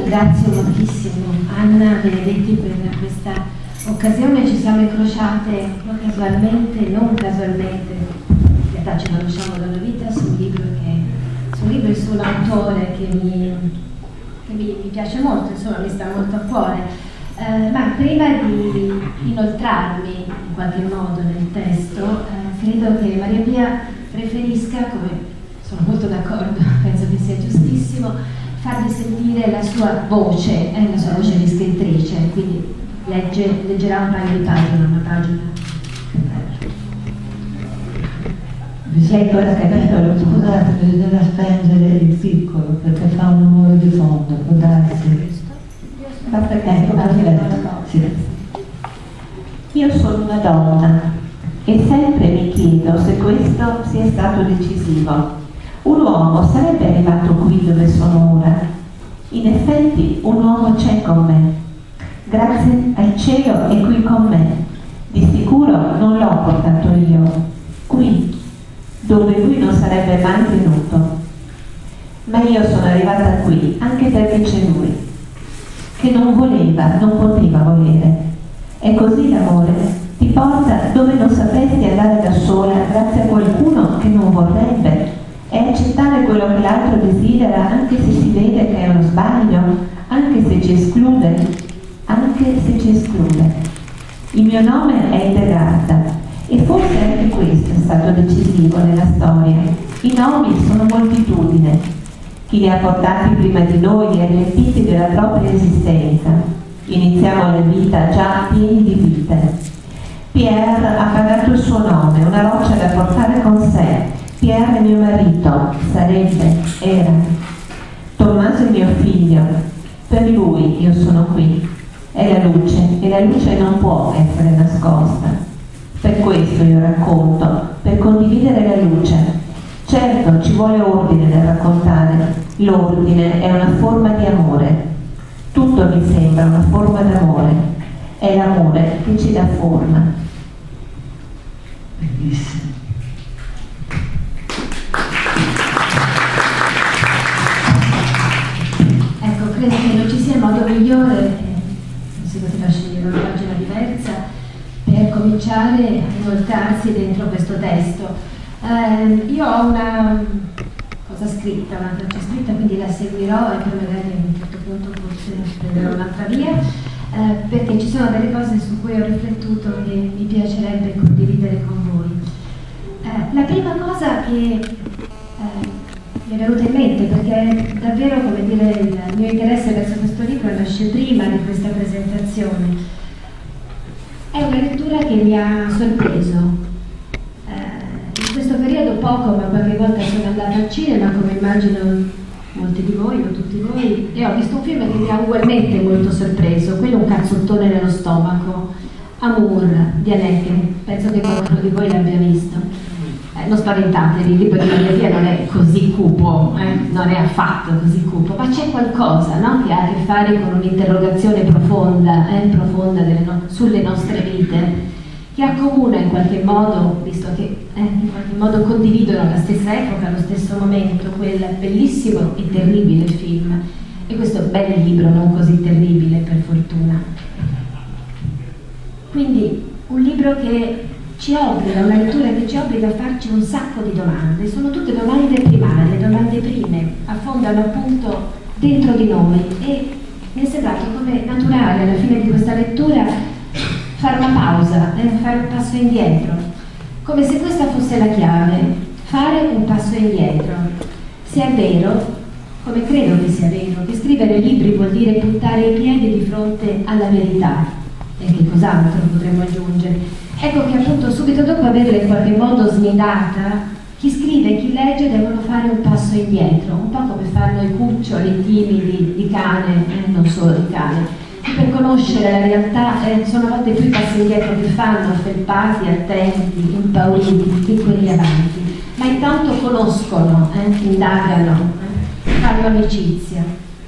ringrazio moltissimo Anna Benedetti per questa occasione. Ci siamo incrociate non casualmente, in realtà ci conosciamo da una vita su un libro e su un autore che mi piace molto, insomma mi sta molto a cuore. Ma prima di inoltrarmi in qualche modo nel testo, credo che Maria Pia preferisca, come sono molto d'accordo, penso che sia giustissimo, farvi sentire la sua voce di scrittrice, quindi leggerà un paio di pagine, una pagina. Leggo il capitolo, scusate, bisogna spengere il piccolo perché fa un rumore di fondo, può darsi. Sì. Io sono una donna e sempre mi chiedo se questo sia stato decisivo. Un uomo sarebbe arrivato qui dove sono ora? In effetti un uomo c'è con me. Grazie al cielo è qui con me. Di sicuro non l'ho portato io. Qui, dove lui non sarebbe mai venuto. Ma io sono arrivata qui anche perché c'è lui, che non voleva, non poteva volere. E così l'amore ti porta dove non sapresti andare da sola grazie a qualcuno che non vorrebbe, e accettare quello che l'altro desidera anche se si vede che è uno sbaglio, anche se ci esclude, Il mio nome è Hildegarda e forse anche questo è stato decisivo nella storia. I nomi sono moltitudine. Chi li ha portati prima di noi è riempiti della propria esistenza. Iniziamo la vita già pieni di vite. Pierre ha pagato il suo nome, una roccia da portare con sé. Pierre è mio marito, sarebbe, era. Tommaso è mio figlio, per lui io sono qui. È la luce e la luce non può essere nascosta. Per questo io racconto, per condividere la luce. Certo, ci vuole ordine nel raccontare. L'ordine è una forma di amore. Tutto mi sembra una forma d'amore. È l'amore che ci dà forma. Bellissimo. Ecco, credo che non ci sia modo migliore, si poteva scegliere una pagina diversa, per cominciare a inoltrarsi dentro questo testo. Io ho una cosa scritta, una traccia scritta, quindi la seguirò e poi magari a un certo punto forse prenderò un'altra via, perché ci sono delle cose su cui ho riflettuto che mi piacerebbe condividere con voi. La prima cosa che mi è venuta in mente, perché davvero, come dire, il mio interesse verso questo libro nasce prima di questa presentazione, è una lettura che mi ha sorpreso. In questo periodo poco, ma qualche volta sono andata al cinema, come immagino molti di voi o tutti voi, e ho visto un film che mi ha ugualmente molto sorpreso, quello Un cazzottone nello stomaco, Amour di Haneke. Penso che qualcuno di voi l'abbia visto. Non spaventatevi, il libro di Maria Pia non è così cupo, non è affatto così cupo, ma c'è qualcosa, no? Che ha a che fare con un'interrogazione profonda, sulle nostre vite, che accomuna in qualche modo, visto che in qualche modo condividono la stessa epoca, lo stesso momento, quel bellissimo e terribile film e questo bel libro non così terribile, per fortuna. Quindi un libro che ci obbliga, una lettura che ci obbliga a farci un sacco di domande. Sono tutte domande primarie, domande prime, affondano appunto dentro di noi, e mi è sembrato come naturale alla fine di questa lettura fare una pausa, fare un passo indietro, come se questa fosse la chiave, fare un passo indietro. Se è vero, come credo che sia vero, che scrivere libri vuol dire puntare i piedi di fronte alla verità, e che cos'altro potremmo aggiungere. Ecco che appunto subito dopo averla in qualche modo snidata, chi scrive e chi legge devono fare un passo indietro, un po' come fanno i cuccioli timidi di cane, non solo di cane, che per conoscere la realtà sono a volte più i passi indietro che fanno, felpati, attenti, impauriti, che quelli avanti, ma intanto conoscono, indagano, fanno amicizia.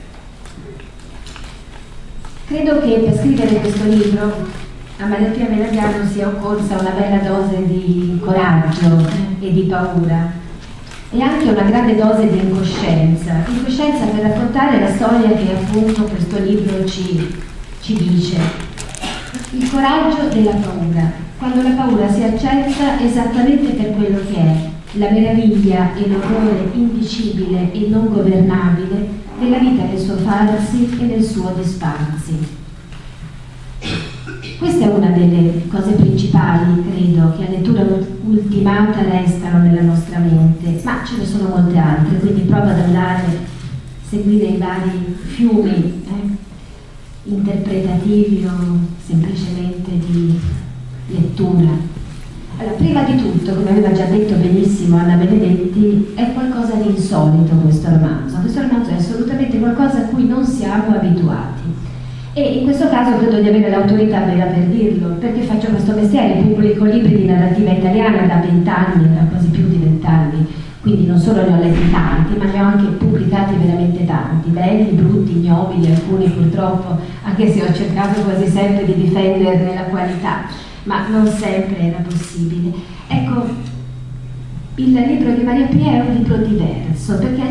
Credo che per scrivere questo libro a Maria Pia Melaviano sia occorsa una bella dose di coraggio e di paura. e anche una grande dose di incoscienza per raccontare la storia che appunto questo libro ci dice. Il coraggio della paura, quando la paura si accetta esattamente per quello che è, la meraviglia e l'orrore indicibile e non governabile della vita nel suo farsi e nel suo disfarsi. Questa è una delle cose principali, credo, che a lettura ultimata restano nella nostra mente, ma ce ne sono molte altre, quindi prova ad andare, seguire i vari fiumi interpretativi o semplicemente di lettura. Allora, prima di tutto, come aveva già detto benissimo Anna Benedetti, è qualcosa di insolito questo romanzo. Questo romanzo è assolutamente qualcosa a cui non siamo abituati. E in questo caso credo di avere l'autorità vera per dirlo, perché faccio questo mestiere, pubblico libri di narrativa italiana da 20 anni, da quasi più di 20 anni, quindi non solo ne ho letti tanti, ma ne ho anche pubblicati veramente tanti, belli, brutti, ignobili, alcuni purtroppo, anche se ho cercato quasi sempre di difenderne la qualità, ma non sempre era possibile. Ecco, il libro di Maria Pia è un libro diverso, perché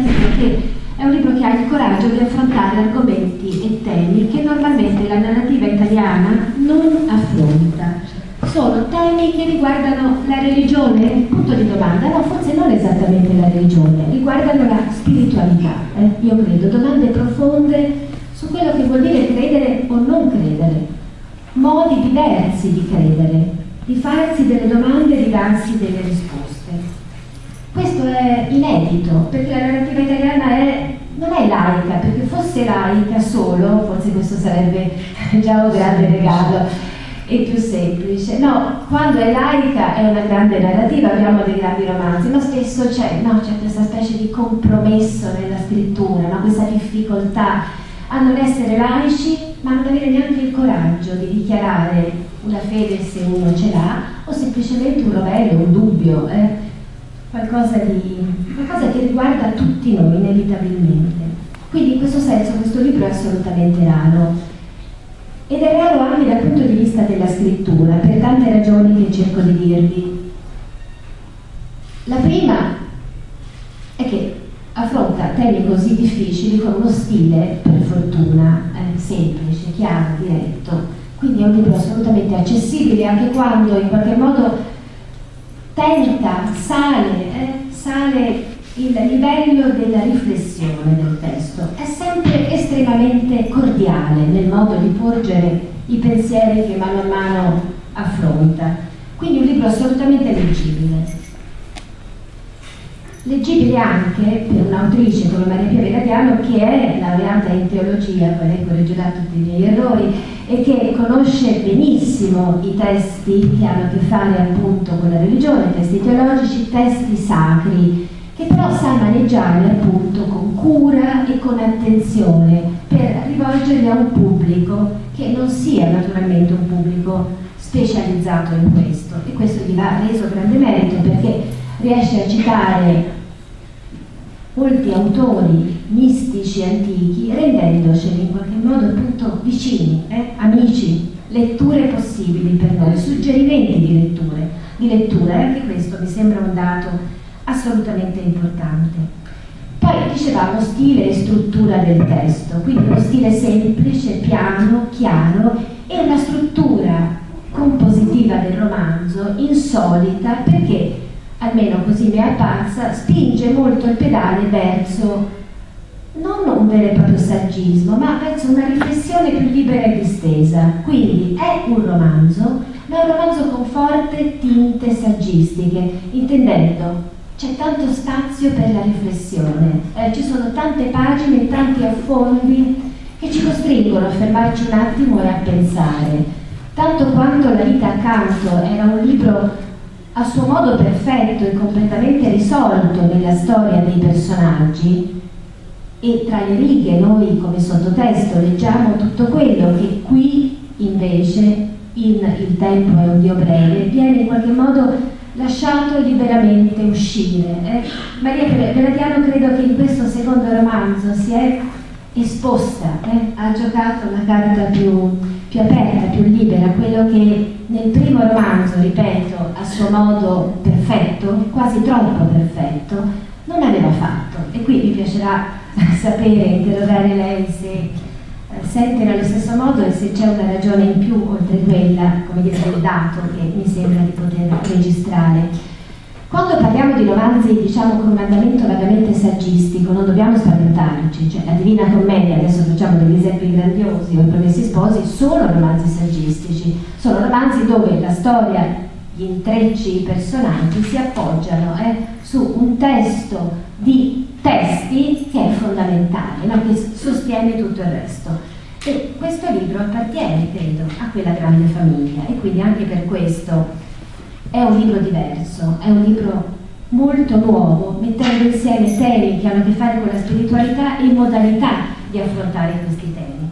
è un libro che ha il coraggio di affrontare argomenti e temi che normalmente la narrativa italiana non affronta. Sono temi che riguardano la religione? Punto di domanda. No, forse non esattamente la religione, riguardano la spiritualità. Io credo, domande profonde su quello che vuol dire credere o non credere, modi diversi di credere, di farsi delle domande e di darsi delle risposte. Questo è inedito, perché la narrativa italiana non è laica, perché fosse laica solo, forse questo sarebbe già un grande regalo e più semplice. No, quando è laica è una grande narrativa, abbiamo dei grandi romanzi, ma spesso c'è questa specie di compromesso nella scrittura, no? Questa difficoltà a non essere laici, ma non avere neanche il coraggio di dichiarare una fede se uno ce l'ha, o semplicemente un rovello, un dubbio, qualcosa che riguarda tutti noi inevitabilmente. Quindi in questo senso questo libro è assolutamente raro, ed è raro anche dal punto di vista della scrittura, per tante ragioni che cerco di dirvi. La prima è che affronta temi così difficili con uno stile, per fortuna, semplice, chiaro, diretto. Quindi è un libro assolutamente accessibile, anche quando in qualche modo sale il livello della riflessione del testo. È sempre estremamente cordiale nel modo di porgere i pensieri che mano a mano affronta. Quindi un libro assolutamente leggibile. Leggibile anche per un'autrice come Maria Pia Veradiano, che è laureata in teologia, poi lei correggerà tutti i miei errori, e che conosce benissimo i testi che hanno a che fare appunto con la religione, testi teologici, testi sacri, che però sa maneggiare appunto con cura e con attenzione per rivolgerli a un pubblico che non sia naturalmente un pubblico specializzato in questo, e questo gli va reso grande merito, perché riesce a citare molti autori mistici antichi, rendendoceli in qualche modo appunto vicini, amici, letture possibili per noi, suggerimenti di lettura, e anche questo mi sembra un dato assolutamente importante. Poi dicevamo stile e struttura del testo, quindi uno stile semplice, piano, chiaro, e una struttura compositiva del romanzo insolita, perché almeno così mi è apparsa, spinge molto il pedale verso non un vero e proprio saggismo, ma verso una riflessione più libera e distesa. Quindi è un romanzo, ma è un romanzo con forti tinte saggistiche, intendendo c'è tanto spazio per la riflessione, ci sono tante pagine, tanti affondi che ci costringono a fermarci un attimo e a pensare. Tanto quanto La vita accanto era un libro a suo modo perfetto e completamente risolto nella storia dei personaggi, e tra le righe noi come sottotesto leggiamo tutto quello che qui invece in Il tempo è un Dio breve viene in qualche modo lasciato liberamente uscire. Maria Veradiano credo che in questo secondo romanzo si è esposta, ha giocato una carta più aperta, più libera, quello che nel primo romanzo, ripeto, a suo modo perfetto, quasi troppo perfetto, non aveva fatto. E qui mi piacerà sapere, interrogare lei se sente nello stesso modo e se c'è una ragione in più oltre quella, come dire, del dato che mi sembra di poter registrare. Quando parliamo di romanzi, diciamo, con un andamento vagamente saggistico, non dobbiamo spaventarci, cioè la Divina Commedia, adesso facciamo degli esempi grandiosi, o i Promessi Sposi, sono romanzi saggistici, sono romanzi dove la storia, gli intrecci, i personaggi si appoggiano su un testo di testi che è fondamentale, no? Che sostiene tutto il resto. E questo libro appartiene, credo, a quella grande famiglia, e quindi anche per questo è un libro diverso, è un libro molto nuovo, mettendo insieme temi che hanno a che fare con la spiritualità e modalità di affrontare questi temi.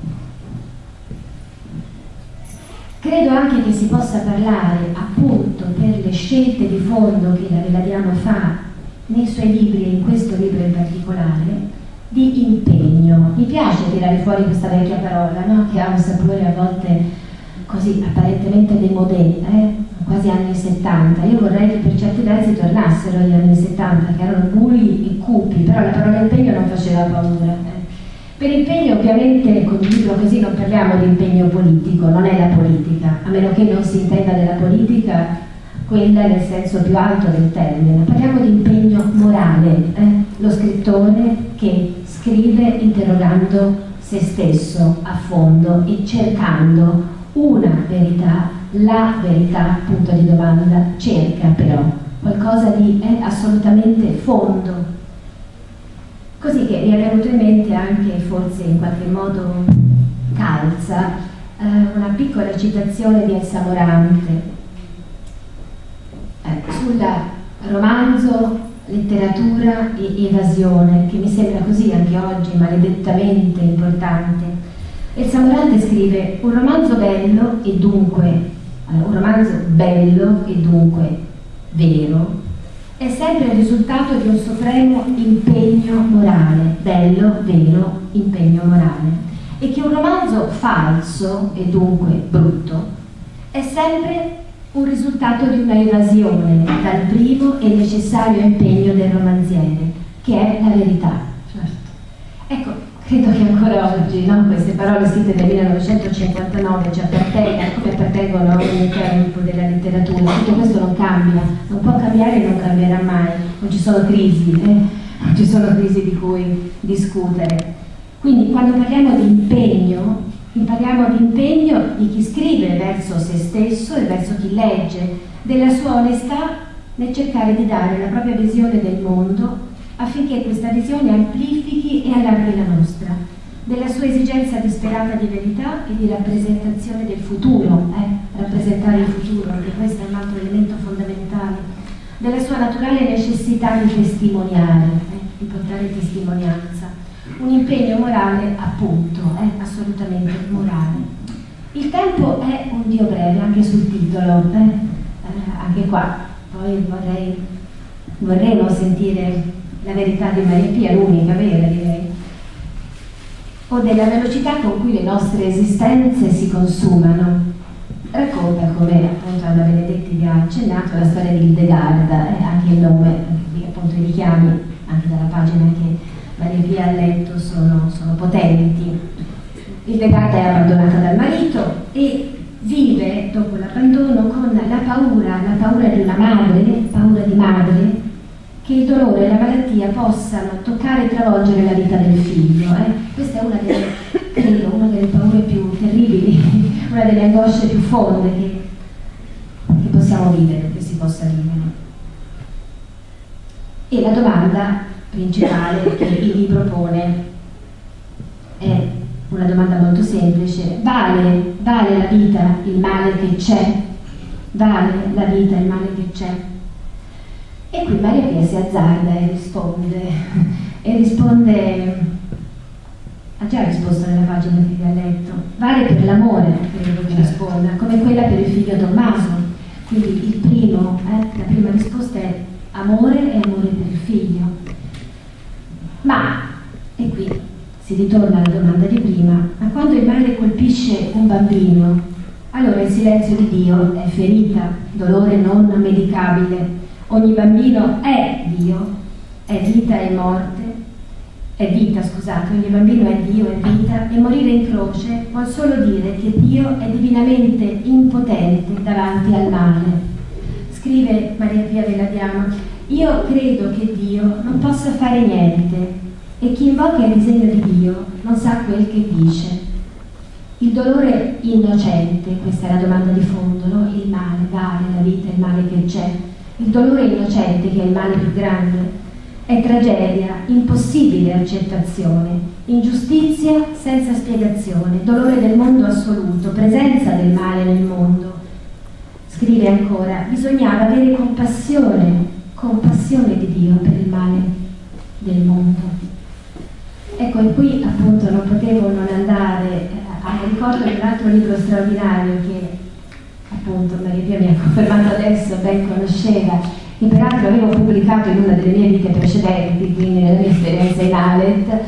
Credo anche che si possa parlare, appunto, per le scelte di fondo che la Veladiano fa nei suoi libri, e in questo libro in particolare, di impegno. Mi piace tirare fuori questa vecchia parola, no? Che ha un sapore a volte così apparentemente démodé, quasi anni 70. Io vorrei che per certi versi tornassero gli anni 70, che erano bui e cupi, però la parola impegno non faceva paura. Per impegno, ovviamente, con un libro così non parliamo di impegno politico, non è la politica, a meno che non si intenda della politica quella nel senso più alto del termine. Parliamo di impegno morale, lo scrittore che scrive interrogando se stesso a fondo e cercando una verità, la verità, punto di domanda, cerca però qualcosa di assolutamente fondo. Così che mi è venuto in mente anche, forse in qualche modo calza, una piccola citazione di Elsa Morante sul romanzo letteratura e evasione, che mi sembra così anche oggi maledettamente importante. Elsa Morante scrive: un romanzo bello e dunque vero è sempre il risultato di un supremo impegno morale, bello, vero, impegno morale, e che un romanzo falso e dunque brutto è sempre un risultato di una evasione dal primo e necessario impegno del romanziere, che è la verità. Certo. Ecco, credo che ancora oggi, no, queste parole scritte nel 1959 ci appartengono, come appartengono a ogni tempo della letteratura. Tutto questo non cambia, non può cambiare e non cambierà mai, non ci sono crisi, non ci sono crisi di cui discutere. Quindi quando parliamo di impegno, parliamo di impegno di chi scrive verso se stesso e verso chi legge, della sua onestà nel cercare di dare la propria visione del mondo affinché questa visione amplifichi e allarghi la nostra, della sua esigenza disperata di verità e di rappresentazione del futuro, rappresentare il futuro, anche questo è un altro elemento fondamentale, della sua naturale necessità di testimoniare, di portare testimonianza. Un impegno morale, appunto, assolutamente morale. Il tempo è un Dio breve, anche sul titolo, anche qua. Poi vorremmo sentire la verità di Maria Pia, l'unica vera, direi, o della velocità con cui le nostre esistenze si consumano. Racconta, come appunto Anna Benedetti vi ha accennato, la storia di Hildegarda, anche il nome, appunto i richiami anche dalla pagina che Maria Pia ha letto sono potenti. Hildegarda è abbandonata dal marito e vive dopo l'abbandono con la paura di una madre, paura di madre, che il dolore e la malattia possano toccare e travolgere la vita del figlio. Questa è una delle paure più terribili, una delle angosce più fonde che possiamo vivere, che si possa vivere. E la domanda principale che il libro pone è una domanda molto semplice: vale la vita il male che c'è? Vale la vita il male che c'è? E qui Maria Pia si azzarda e risponde, ha già risposto nella pagina che vi ha letto, vale per l'amore, credo che risponda, come quella per il figlio Tommaso. Quindi la prima risposta è amore e amore per il figlio. Ma, e qui si ritorna alla domanda di prima, ma quando il male colpisce un bambino, allora il silenzio di Dio è ferita, dolore non medicabile. Ogni bambino è Dio. è vita e morte, è vita, scusate, ogni bambino è Dio, è vita, e morire in croce vuol solo dire che Dio è divinamente impotente davanti al male. Scrive Maria Pia Velladiano: io credo che Dio non possa fare niente, e chi invoca il disegno di Dio non sa quel che dice. Il dolore innocente, questa è la domanda di fondo, no? Il male vale la vita, il male che c'è. Il dolore innocente, che è il male più grande, è tragedia, impossibile accettazione, ingiustizia senza spiegazione, dolore del mondo assoluto, presenza del male nel mondo. Scrive ancora: bisognava avere compassione di Dio per il male del mondo. Ecco, e qui appunto non potevo non andare a ricordo di un altro libro straordinario che appunto Maria Pia mi ha confermato adesso, ben conosceva, che peraltro avevo pubblicato in una delle mie vite precedenti, quindi nella mia esperienza in Alet.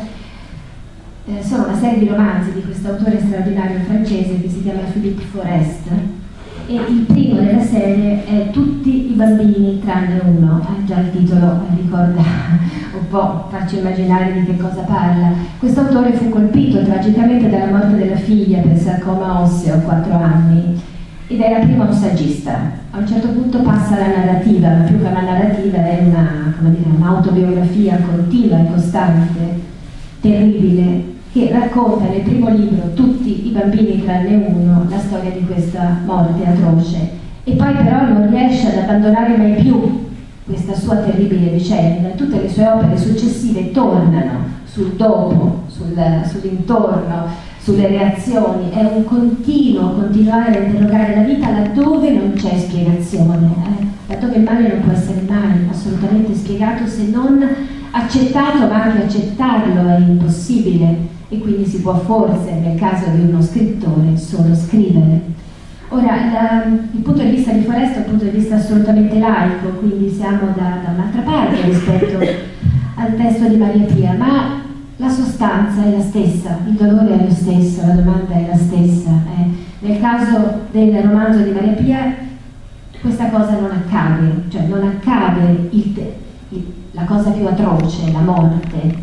Sono una serie di romanzi di questo autore straordinario francese che si chiama Philippe Forest, e il primo della serie è Tutti i bambini tranne uno. Già il titolo ricorda un po', faccio immaginare di che cosa parla. Questo autore fu colpito tragicamente dalla morte della figlia per sarcoma osseo a 4 anni ed era prima un saggista. A un certo punto passa alla narrativa, ma più che una narrativa è un'autobiografia continua e costante, terribile, che racconta nel primo libro, Tutti i bambini tranne uno, la storia di questa morte atroce, e poi però non riesce ad abbandonare mai più questa sua terribile vicenda. Tutte le sue opere successive tornano sul dopo, sull'intorno, sulle reazioni. È un continuare a interrogare la vita laddove non c'è spiegazione, laddove il male non può essere mai assolutamente spiegato, se non accettato, ma anche accettarlo è impossibile, e quindi si può forse, nel caso di uno scrittore, solo scrivere. Ora, il punto di vista di Forest è un punto di vista assolutamente laico, quindi siamo da un'altra parte rispetto al testo di Maria Pia, ma la sostanza è la stessa, il dolore è lo stesso, la domanda è la stessa. Nel caso del romanzo di Maria Pia questa cosa non accade, cioè non accade la cosa più atroce, la morte,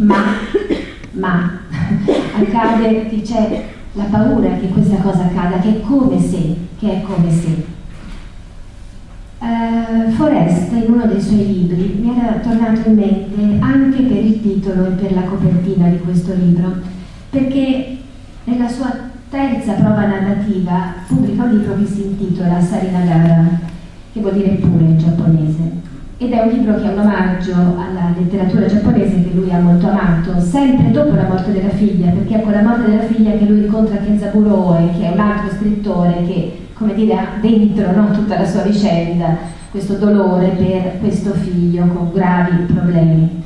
ma accade che c'è la paura che questa cosa accada, che è come se. Forest, in uno dei suoi libri, mi era tornato in mente anche per il titolo e per la copertina di questo libro, perché nella sua terza prova narrativa pubblica un libro che si intitola Sarinagara, che vuol dire pure in giapponese, ed è un libro che è un omaggio alla letteratura giapponese che lui ha molto amato, sempre dopo la morte della figlia, perché è con la morte della figlia che lui incontra Kenzaburo Oe, che è un altro scrittore che, come dire, ha dentro, no, tutta la sua vicenda, questo dolore per questo figlio con gravi problemi.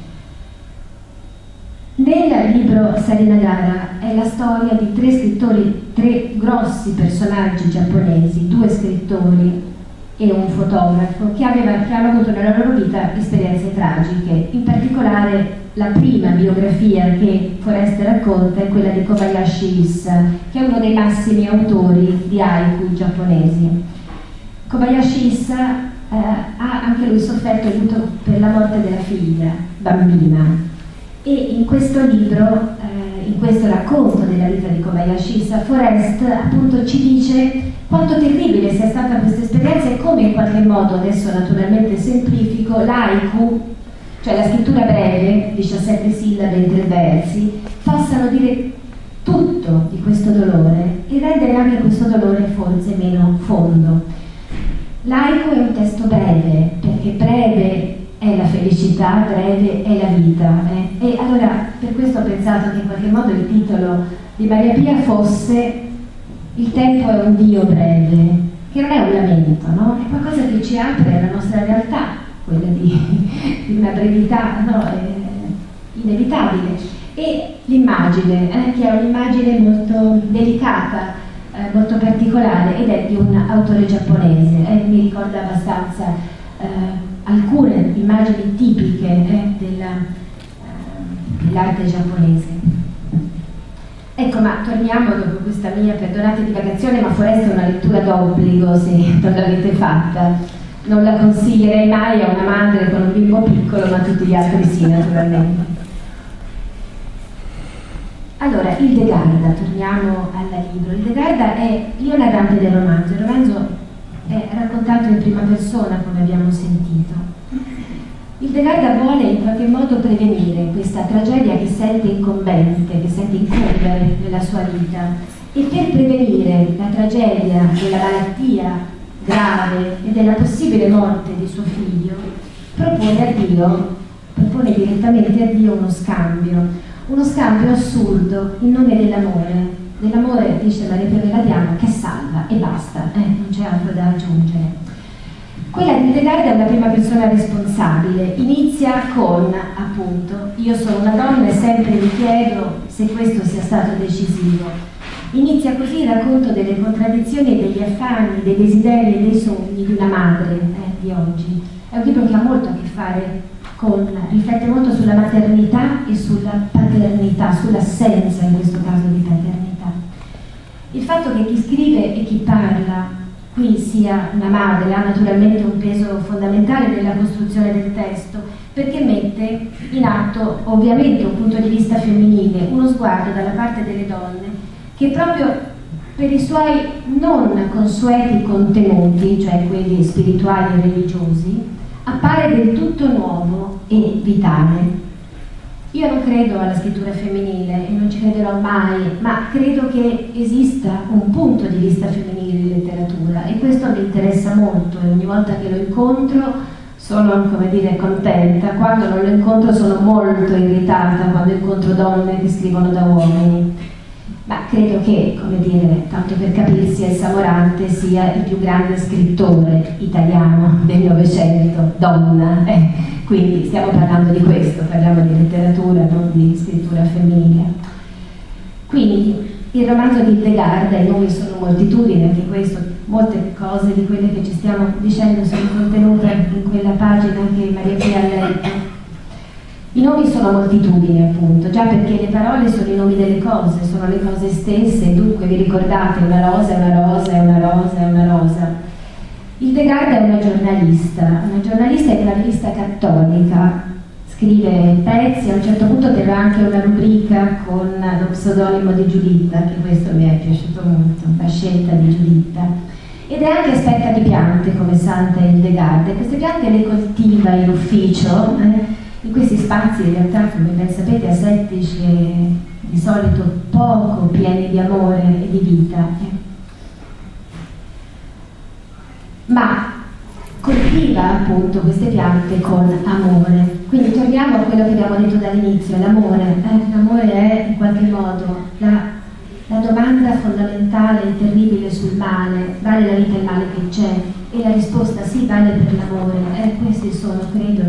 Nel libro Sarinagara è la storia di 3 scrittori, 3 grossi personaggi giapponesi, 2 scrittori e un fotografo che hanno avuto nella loro vita esperienze tragiche. In particolare la prima biografia che Forest racconta è quella di Kobayashi Issa, che è uno dei massimi autori di haiku giapponesi. Kobayashi Issa ha anche lui sofferto aiuto per la morte della figlia, bambina, e in questo libro, in questo racconto della vita di Kobayashi Issa, Forest appunto ci dice quanto terribile sia stata questa esperienza e come in qualche modo, adesso naturalmente semplifico, l'haiku, cioè la scrittura breve, 17 sillabe in 3 versi, possano dire tutto di questo dolore e rendere anche questo dolore forse meno fondo. L'haiku è un testo breve, perché breve è la felicità, breve è la vita. E allora per questo ho pensato che in qualche modo il titolo di Maria Pia fosse Il tempo è un Dio breve, che non è un lamento, no? È qualcosa che ci apre alla nostra realtà, quella di una brevità, no? Inevitabile. E l'immagine, che è un'immagine molto delicata, molto particolare, ed è di un autore giapponese, mi ricorda abbastanza alcune immagini tipiche dell'arte giapponese. Ecco, ma torniamo dopo questa mia, perdonate, divagazione, ma Forest è una lettura d'obbligo se non l'avete fatta. non la consiglierei mai a una madre con un bimbo piccolo, ma tutti gli altri sì, naturalmente. Allora, Hildegarda, torniamo al libro. Hildegarda è io narrante del romanzo. Il romanzo è raccontato in prima persona, come abbiamo sentito. Hildegarda vuole in qualche modo prevenire questa tragedia che sente incombente, che sente incombere nella sua vita, e per prevenire la tragedia della malattia grave e della possibile morte di suo figlio, propone direttamente a Dio uno scambio assurdo in nome dell'amore. Dell'amore, dice Maria Pia Diamo, che salva e basta, non c'è altro da aggiungere. Quella di Hildegarda è una prima persona responsabile, inizia con, appunto, io sono una donna e sempre mi chiedo se questo sia stato decisivo. Inizia così il racconto delle contraddizioni e degli affanni, dei desideri e dei sogni di una madre di oggi. È un libro che ha molto a che fare riflette molto sulla maternità e sulla paternità, sull'assenza in questo caso di paternità. Il fatto che chi scrive e chi parla qui sia una madre ha naturalmente un peso fondamentale nella costruzione del testo, perché mette in atto ovviamente un punto di vista femminile, uno sguardo dalla parte delle donne che proprio per i suoi non consueti contenuti, cioè quelli spirituali e religiosi, appare del tutto nuovo e vitale. Io non credo alla scrittura femminile e non ci crederò mai, ma credo che esista un punto di vista femminile in letteratura e questo mi interessa molto e ogni volta che lo incontro sono, come dire, contenta. Quando non lo incontro sono molto irritata quando incontro donne che scrivono da uomini. Ma credo che, come dire, tanto per capirsi, Elsa Morante sia il più grande scrittore italiano del Novecento, donna. Quindi stiamo parlando di questo, parliamo di letteratura, non di scrittura femminile. Quindi il romanzo di Hildegarda, i nomi sono moltitudine, anche questo, molte cose di quelle che ci stiamo dicendo sono contenute in quella pagina che Maria Pia ha letto. I nomi sono moltitudini, appunto, già perché le parole sono i nomi delle cose, sono le cose stesse, e dunque vi ricordate, una rosa è una rosa, è una rosa, è una rosa. Hildegarda è una giornalista di una rivista cattolica, scrive pezzi, a un certo punto terrà anche una rubrica con lo pseudonimo di Giuditta, che questo mi è piaciuto molto, la scelta di Giuditta. Ed è anche esperta di piante come Santa Hildegarda, e queste piante le coltiva in ufficio, in questi spazi in realtà, come ben sapete, asettici e di solito poco pieni di amore e di vita. Ma coltiva appunto queste piante con amore. Quindi torniamo a quello che abbiamo detto dall'inizio, l'amore. L'amore è in qualche modo la domanda fondamentale e terribile sul male. Vale la vita il male che c'è? E la risposta sì, vale per l'amore. Questi sono, credo,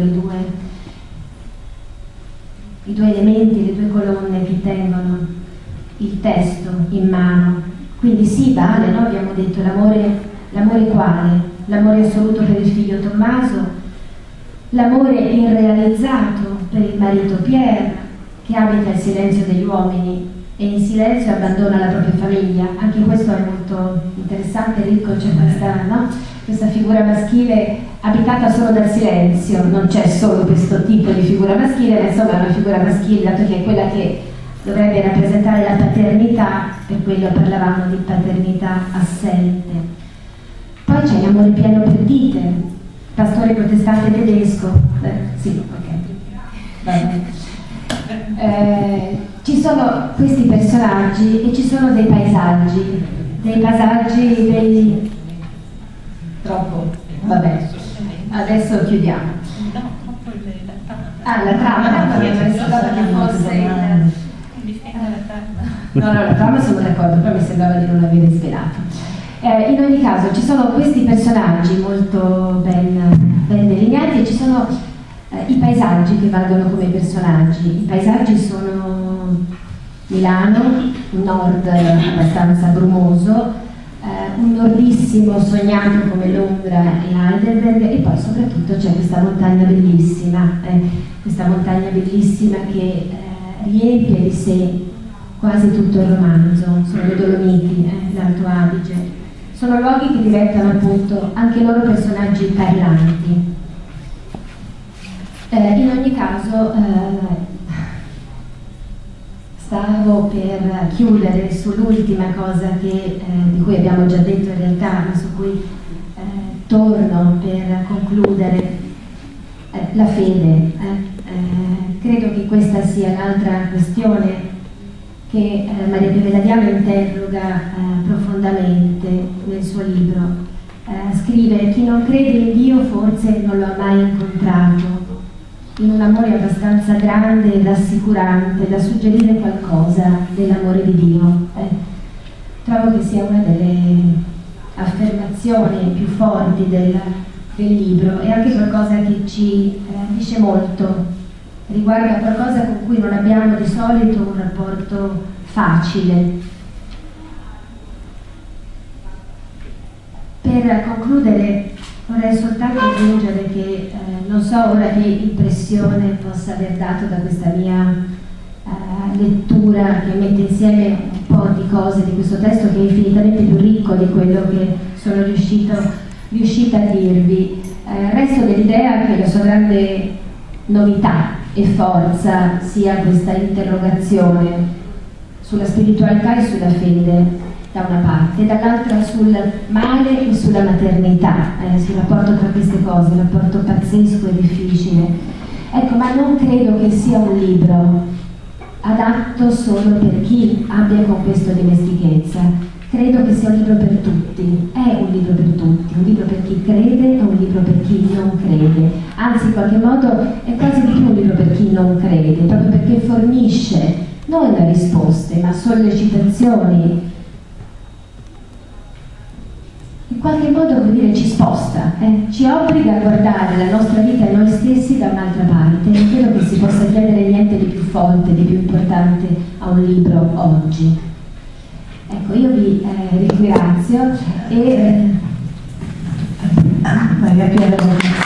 i due elementi, le due colonne che tengono il testo in mano. Quindi sì, vale, no? Abbiamo detto l'amore quale? L'amore assoluto per il figlio Tommaso, l'amore irrealizzato per il marito Pierre, che abita il silenzio degli uomini e in silenzio abbandona la propria famiglia. Anche questo è molto interessante, ricco, c'è questa figura maschile abitata solo dal silenzio. Non c'è solo questo tipo di figura maschile, ma insomma è una figura maschile, dato che è quella che dovrebbe rappresentare la paternità, per quello parlavamo di paternità assente. Poi c'è l'amore pieno per Dieter, pastore protestante tedesco. Sì, ok. Va bene. Ci sono questi personaggi e ci sono dei paesaggi, troppo, vabbè, adesso chiudiamo. La trama, mi sembrava che fosse no, la trama sono d'accordo, però mi sembrava di non avere svelato. In ogni caso ci sono questi personaggi molto ben delineati e ci sono i paesaggi che valgono come personaggi. I paesaggi sono Milano, un nord abbastanza brumoso, un nordissimo sognato come Londra e Heidelberg, e poi soprattutto c'è questa montagna bellissima che riempie di sé quasi tutto il romanzo. Sono le Dolomiti, l'Alto Adige. sono luoghi che diventano appunto anche loro personaggi parlanti. In ogni caso stavo per chiudere sull'ultima cosa di cui abbiamo già detto in realtà, ma su cui torno per concludere, la fede. Credo che questa sia l'altra questione che Maria Pia Velladiano interroga profondamente nel suo libro. Scrive: chi non crede in Dio forse non lo ha mai incontrato, in un amore abbastanza grande e rassicurante da suggerire qualcosa dell'amore di Dio. Trovo che sia una delle affermazioni più forti del libro, e anche qualcosa che ci dice molto, riguarda qualcosa con cui non abbiamo di solito un rapporto facile. Per concludere vorrei soltanto aggiungere che non so ora che impressione possa aver dato da questa mia lettura, che mette insieme un po' di cose di questo testo che è infinitamente più ricco di quello che sono riuscita a dirvi. Resto dell'idea che la sua grande novità e forza sia questa interrogazione sulla spiritualità e sulla fede da una parte, dall'altra sul male e sulla maternità, sul rapporto tra queste cose, un rapporto pazzesco e difficile. Ecco, ma non credo che sia un libro adatto solo per chi abbia con questo dimestichezza. Credo che sia un libro per tutti, è un libro per tutti, un libro per chi crede e un libro per chi non crede. Anzi, in qualche modo è quasi di più un libro per chi non crede, proprio perché fornisce non risposte, ma sollecitazioni. In qualche modo, come dire, ci sposta, ci obbliga a guardare la nostra vita e noi stessi da un'altra parte. Non credo che si possa chiedere niente di più forte, di più importante a un libro oggi. Ecco, io vi ringrazio e Maria Pia